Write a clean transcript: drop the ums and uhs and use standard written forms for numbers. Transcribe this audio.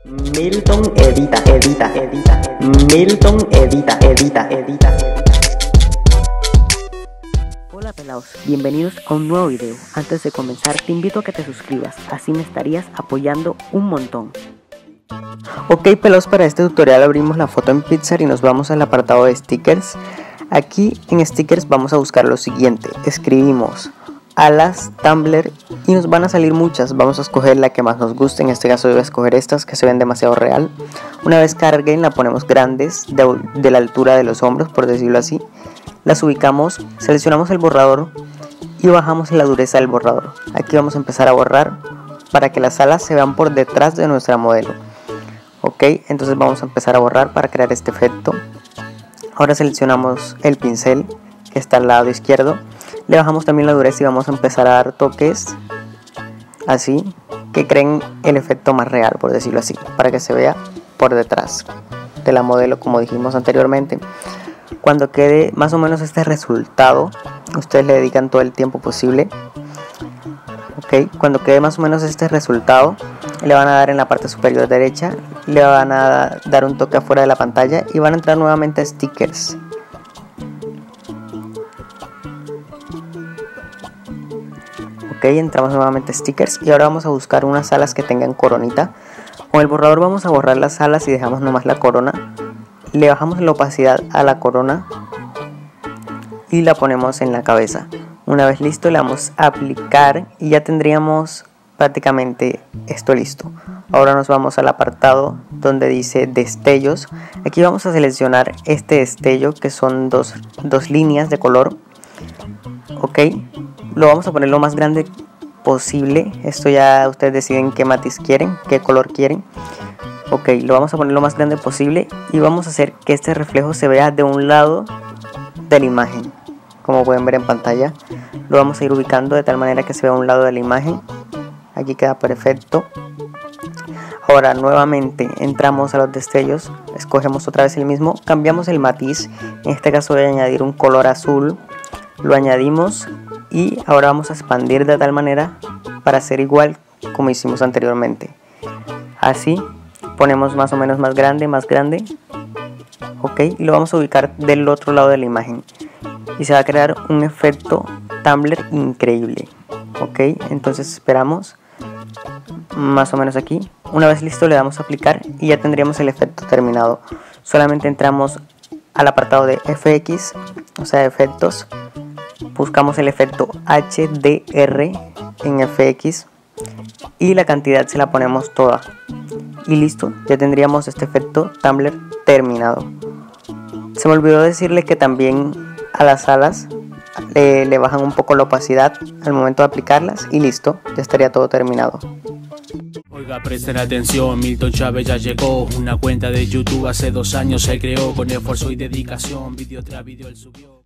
Milton edita. Milton edita. Hola pelados, bienvenidos a un nuevo video. Antes de comenzar te invito a que te suscribas, así me estarías apoyando un montón. Ok pelados, para este tutorial abrimos la foto en Pixar y nos vamos al apartado de stickers. Aquí en stickers vamos a buscar lo siguiente, escribimos alas Tumblr y nos van a salir muchas. Vamos a escoger la que más nos guste, en este caso yo voy a escoger estas que se ven demasiado real. Una vez carguen la ponemos grandes de la altura de los hombros, por decirlo así. Las ubicamos, seleccionamos el borrador y bajamos la dureza del borrador. Aquí vamos a empezar a borrar para que las alas se vean por detrás de nuestra modelo. Ok, entonces vamos a empezar a borrar para crear este efecto. Ahora seleccionamos el pincel que está al lado izquierdo. Le bajamos también la dureza y vamos a empezar a dar toques así que creen el efecto más real, por decirlo así, para que se vea por detrás de la modelo, como dijimos anteriormente. Cuando quede más o menos este resultado, ustedes le dedican todo el tiempo posible. Ok, cuando quede más o menos este resultado, le van a dar en la parte superior derecha, le van a dar un toque afuera de la pantalla y van a entrar nuevamente a stickers. Ok, entramos nuevamente a stickers y ahora vamos a buscar unas alas que tengan coronita. Con el borrador vamos a borrar las alas y dejamos nomás la corona. Le bajamos la opacidad a la corona y la ponemos en la cabeza. Una vez listo le damos a aplicar y ya tendríamos prácticamente esto listo. Ahora nos vamos al apartado donde dice destellos. Aquí vamos a seleccionar este destello que son dos líneas de color. Ok, lo vamos a poner lo más grande posible. Esto ya ustedes deciden qué matiz quieren, qué color quieren. Ok, lo vamos a poner lo más grande posible y vamos a hacer que este reflejo se vea de un lado de la imagen. Como pueden ver en pantalla, lo vamos a ir ubicando de tal manera que se vea a un lado de la imagen. Aquí queda perfecto. Ahora nuevamente entramos a los destellos, escogemos otra vez el mismo, cambiamos el matiz. En este caso voy a añadir un color azul. Lo añadimos y ahora vamos a expandir de tal manera para hacer igual como hicimos anteriormente. Así ponemos más o menos más grande. Ok, y lo vamos a ubicar del otro lado de la imagen y se va a crear un efecto Tumblr increíble. Ok, entonces esperamos más o menos aquí. Una vez listo le damos a aplicar y ya tendríamos el efecto terminado. Solamente entramos al apartado de FX, o sea efectos. Buscamos el efecto HDR en FX y la cantidad se la ponemos toda y listo, ya tendríamos este efecto Tumblr terminado. Se me olvidó decirle que también a las alas le bajan un poco la opacidad al momento de aplicarlas y listo, ya estaría todo terminado. Oiga, presten atención, Milton Chávez ya llegó. Una cuenta de YouTube hace 2 años se creó con esfuerzo y dedicación. Vídeo tras vídeo él subió.